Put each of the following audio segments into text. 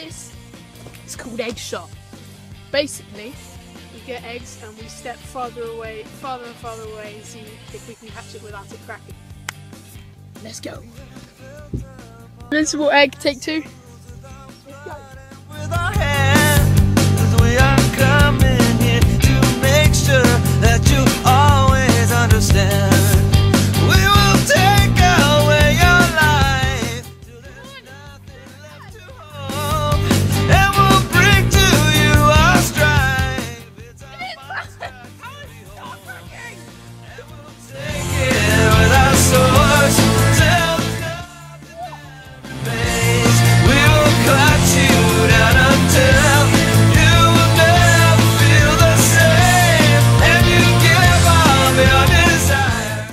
this. It's called egg shot. Basically, we get eggs and we step farther and farther away and see if we can catch it without it cracking. Let's go. Invincible egg, take 2. Let's go. With our hands, we are coming here to make sure that you always understand. We will take away your life till there's nothing left to hold, and we'll bring to you our strife. It's our working. And we'll take it with our swords till there's nothing remains. We will cut you down until you will never feel the same, and you give up your desire.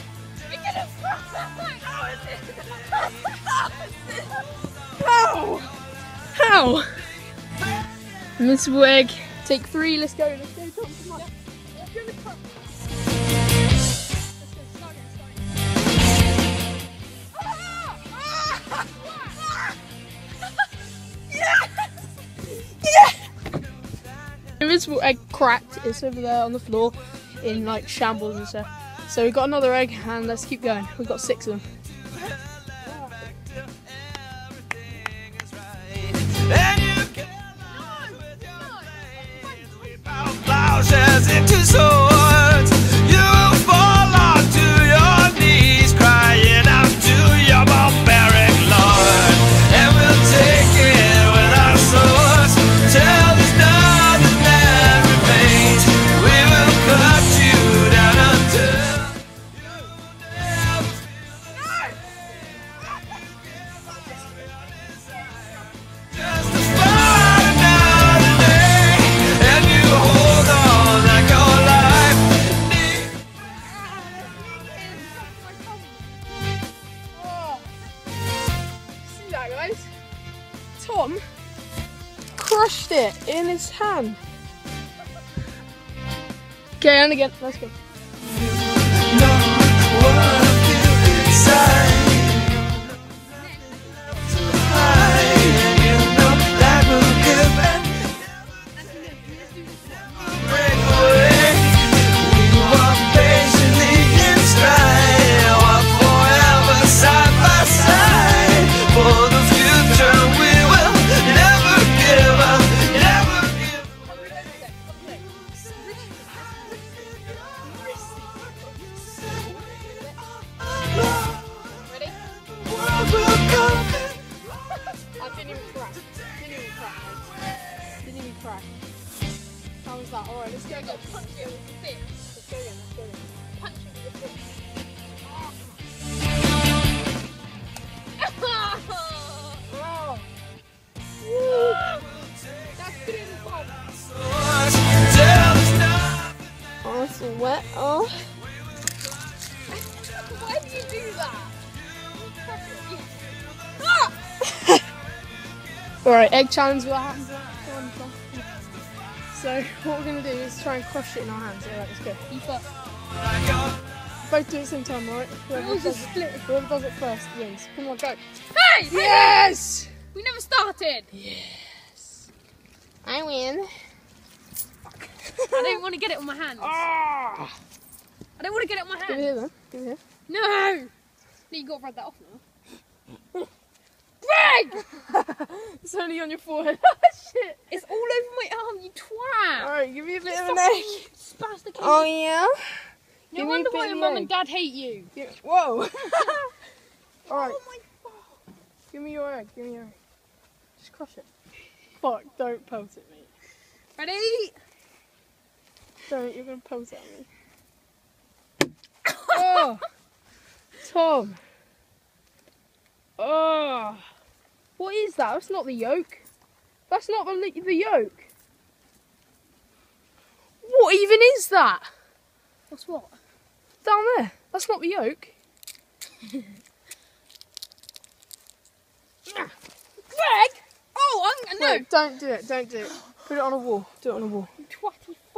How? Invincible egg, take 3. Let's go. Let's go, Tom. Come on. Let's go, Tom. Let's go. Start again. Invincible egg cracked. It's over there on the floor in like shambles and stuff. So we got another egg and let's keep going. We've got 6 of them. And you kill us with your hands. We bow plowshares into swords. You will fall onto your knees, crying out to your barbaric lord. And we'll take it with our swords till there's nothing that remains. We will cut you down until you never feel just to fight another day, and you hold on like your life needs. See that, guys? Tom crushed it in his hand. Okay, and again. Let's go. Know what I feel inside. To hide, and you know that will give and never break away. We walk patiently in stride, walk forever side by side. For the future, we will never give up, never give Ready? world will come. I didn't even crack. Didn't even crack. How was that? Alright, let's go again. Punch it with the fist. Let's go again. Punch it with the fist. Oh. Woo. That's good in the ball. Oh, it's wet. Oh. Why do you do that? Alright, egg challenge with our hands up. Go on, Tom. So, what we're going to do is try and crush it in our hands. Alright, let's go. You first. Both do it at the same time, alright? Whoever does it first wins. Come on, go. Hey! Yes! We never started! Yes. I win. I don't want to get it on my hands. Ah! I don't want to get it on my Give it hands. here then. Give it here. No! No, you got to rub that off now. Greg! It's only on your forehead. Shit. It's all over my arm, you twat! Alright, give me a bit of an Fucking egg. spastic. Oh, yeah? No give me a wonder bit why of your the mum egg. and dad hate you. Whoa. Alright, Oh my god. give me your egg. Give me your egg. Just crush it. Fuck, don't pelt it, mate. Ready? Don't, you're going to pelt it at me. Oh! Tom. Oh! What is that? That's not the yolk. That's not the yolk. What even is that? What's what? Down there. That's not the yolk. Greg! Oh, no! Wait, don't do it. Don't do it. Put it on a wall. Do it on a wall. You twatty